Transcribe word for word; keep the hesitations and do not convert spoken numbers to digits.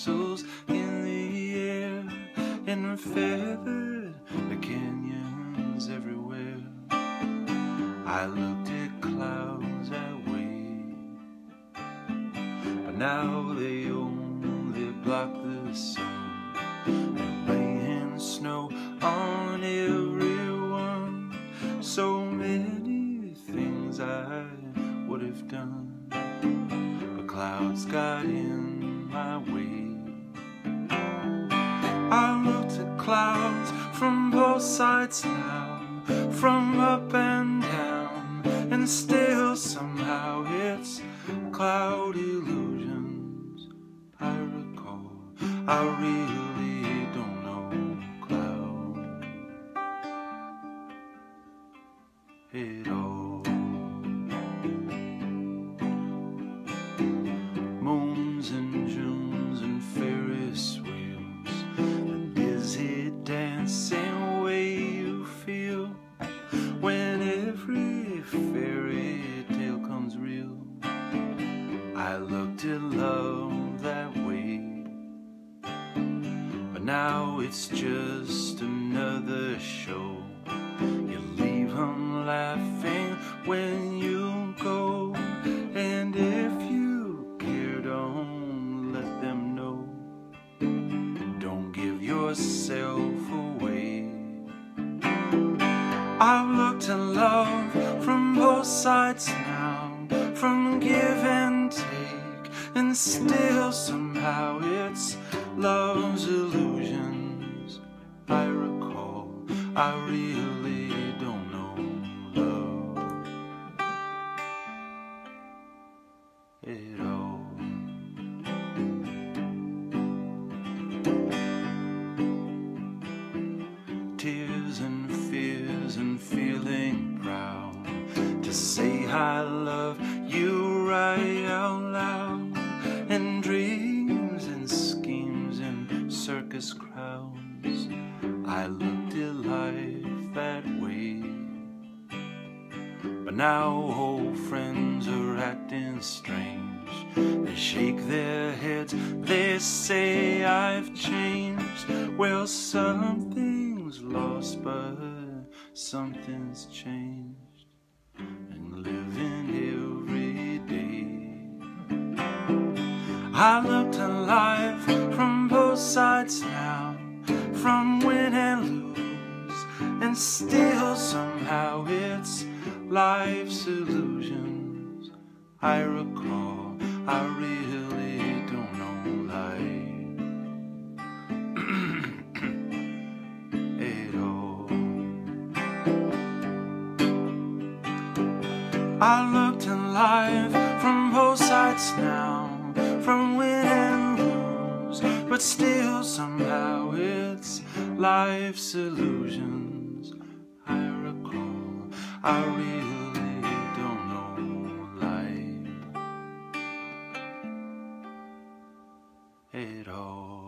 castles in the air, and feathered the canyons everywhere. I looked at clouds that way, but now they only block the sun, and rain and snow on everyone. So many things I would have done, but clouds got in my way. I looked at clouds from both sides now, from up and down, and still somehow it's cloud illusions I recall. I really don't know cloud at all. Moons and Junes and Ferris wheels, the dizzy dancing way you feel when every fairy tale comes real. I looked at love that way, but now it's just another show. You leave them laughing when you go, and if you care, don't let them know. Don't give yourself away. I've looked at love from both sides now, from give and take, and still somehow it's love's illusions I recall. I really don't know love at all. Tears and fears and feeling proud to say I love you right out loud, and dreams and schemes and circus crowds. I looked at life that way, but now old friends are acting strange. They shake their heads, they say I've changed. Well, something's lost, but something's changed, and living every day. I looked at life from both sides now, from win and lose, and still somehow it's life's illusions I recall. I really don't know life at all. I looked at life from both sides now, from win and lose, but still somehow it's life's illusions I recall. I really don't know life at all.